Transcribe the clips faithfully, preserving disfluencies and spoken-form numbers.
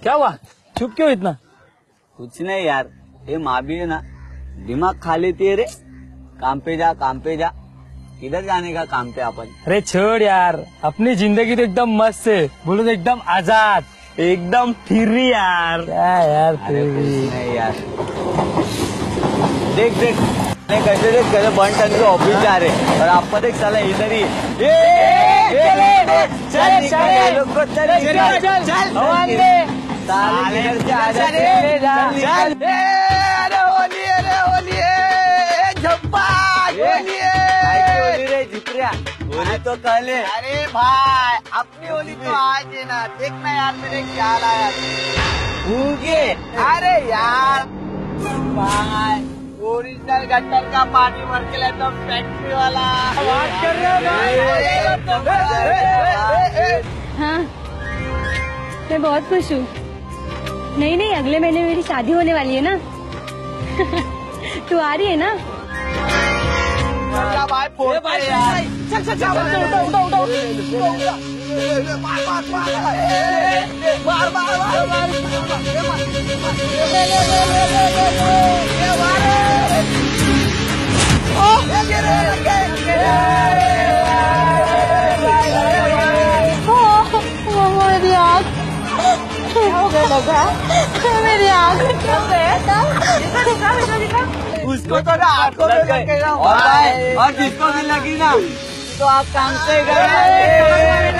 क्या हुआ, चुप क्यों इतना? कुछ नहीं यार, ये माँ भी है ना, दिमाग खा लेती है रे। काम पे जा काम पे जा, किधर जाने का काम पे अपन। अरे छोड़ यार, अपनी जिंदगी तो एकदम मस्त है, बोलो तो एकदम आजाद, एकदम फ्री यार। क्या यार अरे कुछ नहीं यार, देख देख कैसे देख कैसे बन टन के ऑफिस जा रहे और आपको देख साला इधर ही। चल अरे होली अरे होली झप्पा होली रे जिप्रिया, होली तो कल है। अरे भाई अपनी होली तो आज है ना, देखना यार मेरे क्या लाया उनके। अरे यार भाई ओरिजिनल गट्टर का पानी भर के लाया, फैक्ट्री वाला बात कर रहे हो। हाँ मैं बहुत खुश हूँ। नहीं नहीं, अगले महीने मेरी शादी होने वाली है ना। तू आ रही है ना? भाई फोन पे यार, चल चल चल उठो उठो उठो उठो, मार मार मार मार मार मार मेरी आँख, मेरी आँख उसको तो ना आंखों में लगेगा और, और जिसको भी लगी ना तो आप काम से गए।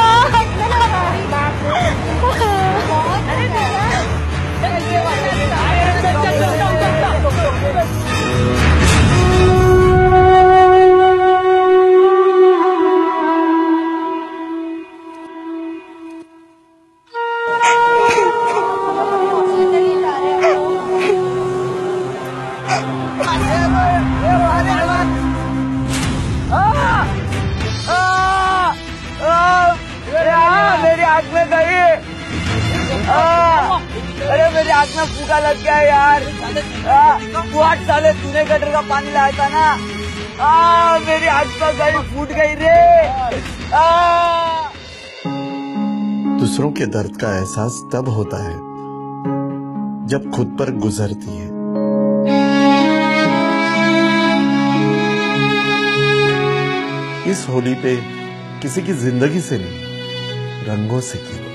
मेरी आँख में गई, अरे मेरी आँख में फूका लग गया यार। तू आठ साले तूने गटर का पानी लाया था ना, आ, मेरी आँख में गई, फूट गई रे। दूसरों के दर्द का एहसास तब होता है जब खुद पर गुजरती है। इस होली पे किसी की जिंदगी से नहीं, रंगों से की